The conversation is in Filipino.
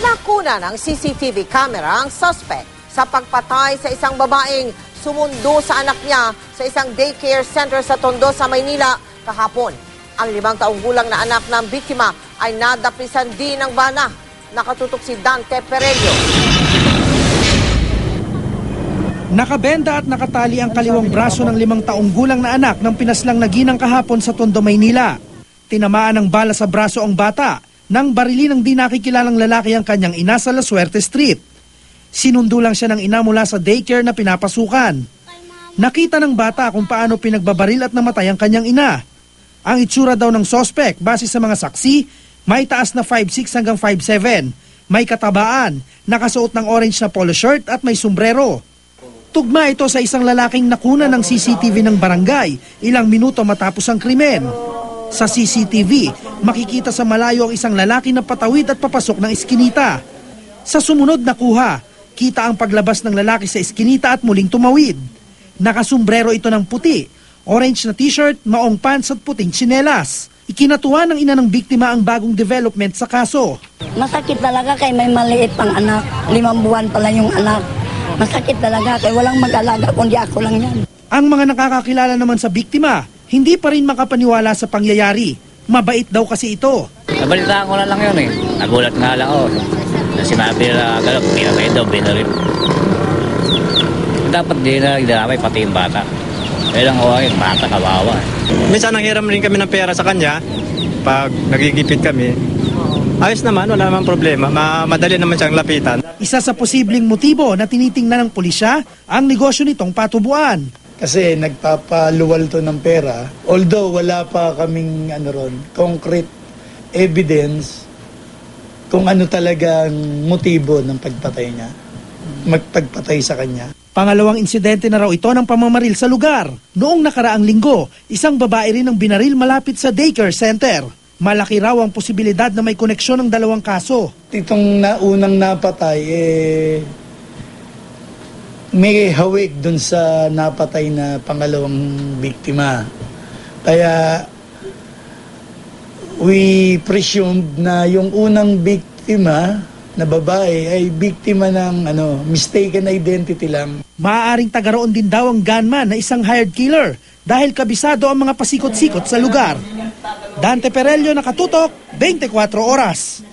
Nakuna ng CCTV camera ang suspect sa pagpatay sa isang babaeng sumundo sa anak niya sa isang daycare center sa Tondo sa Maynila kahapon. Ang 5 taong gulang na anak ng biktima ay nadapisan din ng bala. Nakatutok si Dante Perello. Nakabenda at nakatali ang kaliwang braso ng 5 taong gulang na anak ng pinaslang na ginang kahapon sa Tondo, Maynila. Tinamaan ng bala sa braso ang bata nang barilin ng di nakikilalang lalaki ang kanyang ina sa La Suerte Street. Sinundo lang siya ng ina mula sa daycare na pinapasukan. Nakita ng bata kung paano pinagbabaril at namatay ang kanyang ina. Ang itsura daw ng suspect base sa mga saksi, may taas na 5'6" hanggang 5'7", may katabaan, nakasuot ng orange na polo shirt at may sombrero. Tugma ito sa isang lalaking nakuna ng CCTV ng barangay ilang minuto matapos ang krimen. Sa CCTV, makikita sa malayo ang isang lalaki na patawid at papasok ng iskinita. Sa sumunod na kuha, kita ang paglabas ng lalaki sa iskinita at muling tumawid. Nakasombrero ito ng puti, orange na t-shirt, maong pants at puting tsinelas. Ikinatuwa ng ina ng biktima ang bagong development sa kaso. Masakit talaga kay may maliit pang anak, 5 buwan pala yung anak. Masakit talaga kay walang mag-alaga kundi ako lang yan. Ang mga nakakakilala naman sa biktima, hindi pa rin makapaniwala sa pangyayari. Mabait daw kasi ito. Nabalitaan ko na lang yun eh. Nagulat nga lang ako. Na sinabi na gano'n, pinamay daw, binaril. Dapat din na nagdamay pati yung bata. Kaya lang ko yung bata, kawawa. Minsan nanghiram rin kami ng pera sa kanya. Pag nagigipit kami, ayos naman, wala naman problema. Madali naman siyang lapitan. Isa sa posibleng motibo na tinitingnan ng pulisya ang negosyo nitong patubuan. Kasi nagpapaluwal to ng pera. Although wala pa kaming concrete evidence kung ano talagang motibo ng pagpatay niya. Magpagpatay sa kanya. Pangalawang insidente na raw ito ng pamamaril sa lugar. Noong nakaraang linggo, isang babae rin ang binaril malapit sa daycare center. Malaki raw ang posibilidad na may koneksyon ng dalawang kaso. Itong unang napatay, may hawig dun sa napatay na pangalawang biktima. Kaya we presumed na yung unang biktima na babae ay biktima ng mistaken identity lang. Maaaring tagaroon din daw ang gunman na isang hired killer dahil kabisado ang mga pasikot-sikot sa lugar. Dante Perello, Nakatutok, 24 Oras.